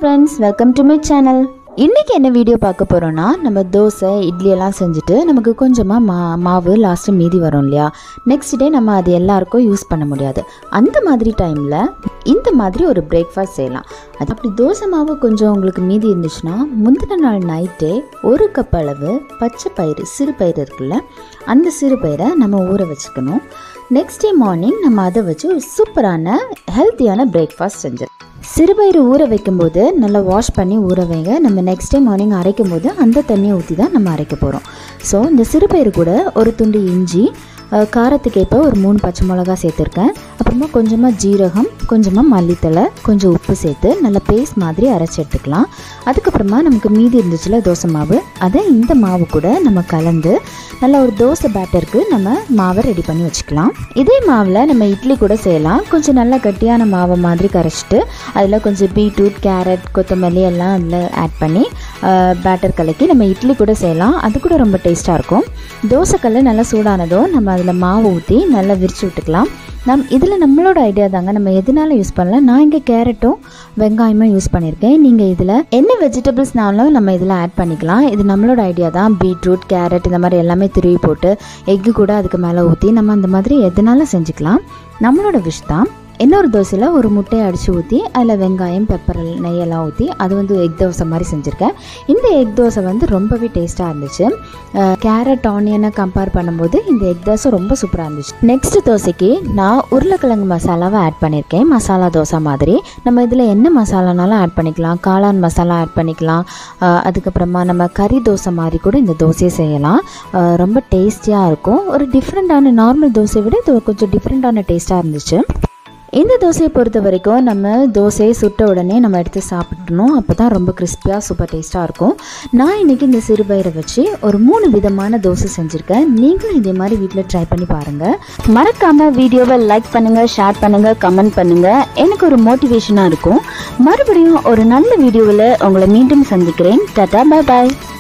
friends, welcome to my channel. இன்னைக்கு என்ன video பார்க்க போறோம்னா நம்ம தோசை இட்லி எல்லாம் செஞ்சுட்டு நமக்கு கொஞ்சமா மாவு லாஸ்ட் மீதி வரும் இல்லையா நெக்ஸ்ட் டே நம்ம அது எல்லாருக்கும் யூஸ் பண்ண முடியாது அந்த மாதிரி டைம்ல இந்த மாதிரி ஒரு பிரேக்ஃபாஸ்ட் செய்யலாம் அப்படி தோசை மாவு கொஞ்சம் உங்களுக்கு மீதி இருந்துச்சுன்னா முந்தின நாள் நைட்டே ஒரு கப் அளவு பச்சை பயிறு சிறு பயிறு இருக்குல்ல அந்த சிறு பயிரை நம்ம ஊற வச்சுக்கணும் நெக்ஸ்ட் டே மார்னிங் நம்ம அதை வச்சு ஒரு சூப்பரான ஹெல்த்தியான பிரேக்ஃபாஸ்ட் செஞ்சிடலாம் சிறுபயிறு ஊற வைக்கும்போது நல்லா வாஷ் பண்ணி ஊற வைங்க நம்ம நெக்ஸ்ட் டே மார்னிங் அரைக்கும் போது அந்த தண்ணியை ஊற்றி தான் நம்ம அரைக்க போகிறோம் ஸோ இந்த சிறுபயிறு கூட ஒரு துண்டு இஞ்சி காரத்துக்கு ஏற்ப ஒரு 3 பச்சை மிளகா சேர்த்துருக்கேன் அப்புறமா கொஞ்சமாக ஜீரகம் கொஞ்சமாக மல்லித்தலை கொஞ்சம் உப்பு சேர்த்து நல்லா பேஸ்ட் மாதிரி அரைச்சி எடுத்துக்கலாம் அதுக்கப்புறமா நமக்கு மீதி இருந்துச்சுல தோசை மாவு அதை இந்த மாவு கூட நம்ம கலந்து நல்லா ஒரு தோசை பேட்டருக்கு நம்ம மாவை ரெடி பண்ணி வச்சுக்கலாம் இதே மாவில் நம்ம இட்லி கூட செய்யலாம் கொஞ்சம் நல்லா கட்டியான மாவை மாதிரி கரைச்சிட்டு அதில் கொஞ்சம் பீட்ரூட் கேரட் கொத்தமல்லி எல்லாம் அதில் ஆட் பண்ணி பேட்டர் கலக்கி நம்ம இட்லி கூட செய்யலாம் அது கூட ரொம்ப டேஸ்ட்டாக இருக்கும் தோசைக்கல் நல்லா சூடானதும் நம்ம அதில் மாவு ஊற்றி நல்லா விரிச்சு விட்டுக்கலாம் இதில் நம்மளோட ஐடியா தாங்க நம்ம எதனால யூஸ் பண்ணலாம் நான் இங்கே கேரட்டும் வெங்காயமும் யூஸ் பண்ணியிருக்கேன் நீங்கள் இதில் என்ன வெஜிடபிள்ஸ்னாலும் நம்ம இதில் ஆட் பண்ணிக்கலாம் இது நம்மளோட ஐடியா தான் பீட்ரூட் கேரட் இந்த மாதிரி எல்லாமே துருவி போட்டு எக்கு கூட அதுக்கு மேலே ஊற்றி நம்ம அந்த மாதிரி எதனாலும் செஞ்சுக்கலாம் நம்மளோட விஷ் தான் இன்னொரு தோசையில் ஒரு முட்டையை அடித்து ஊற்றி அதில் வெங்காயம் பெப்பர் நெய்யெல்லாம் ஊற்றி அது வந்து எக் தோசை மாதிரி செஞ்சுருக்கேன் இந்த எக் தோசை வந்து ரொம்பவே டேஸ்ட்டாக இருந்துச்சு கேரட் ஆனியனை கம்பேர் பண்ணும்போது இந்த எக் தோசை ரொம்ப சூப்பராக இருந்துச்சு நெக்ஸ்ட் தோசைக்கு நான் உருளைக்கிழங்கு மசாலாவை ஆட் பண்ணியிருக்கேன் மசாலா தோசை மாதிரி நம்ம இதில் என்ன மசாலானாலும் ஆட் பண்ணிக்கலாம் காளான் மசாலா ஆட் பண்ணிக்கலாம் அதுக்கப்புறமா நம்ம கறி தோசை மாதிரி கூட இந்த தோசையை செய்யலாம் ரொம்ப டேஸ்டியாக இருக்கும் ஒரு டிஃப்ரெண்ட்டான நார்மல் தோசையை விட இது கொஞ்சம் டிஃப்ரெண்ட்டான டேஸ்ட்டாக இருந்துச்சு இந்த தோசையை பொறுத்த வரைக்கும் நம்ம தோசையை சுட்ட உடனே நம்ம எடுத்து சாப்பிடணும் அப்போ தான் ரொம்ப கிறிஸ்பியாக சூப்பர் டேஸ்ட்டாக இருக்கும் நான் இன்றைக்கி இந்த சிறுபயிரை வச்சு ஒரு 3 விதமான தோசை செஞ்சுருக்கேன் நீங்களும் இதே மாதிரி வீட்டில் ட்ரை பண்ணி பாருங்கள் மறக்காமல் வீடியோவை லைக் பண்ணுங்கள் ஷேர் பண்ணுங்கள் கமெண்ட் பண்ணுங்கள் எனக்கு ஒரு மோட்டிவேஷனாக இருக்கும் மறுபடியும் ஒரு நல்ல வீடியோவில் உங்களை மீண்டும் சந்திக்கிறேன் டாடா பாய் பாய்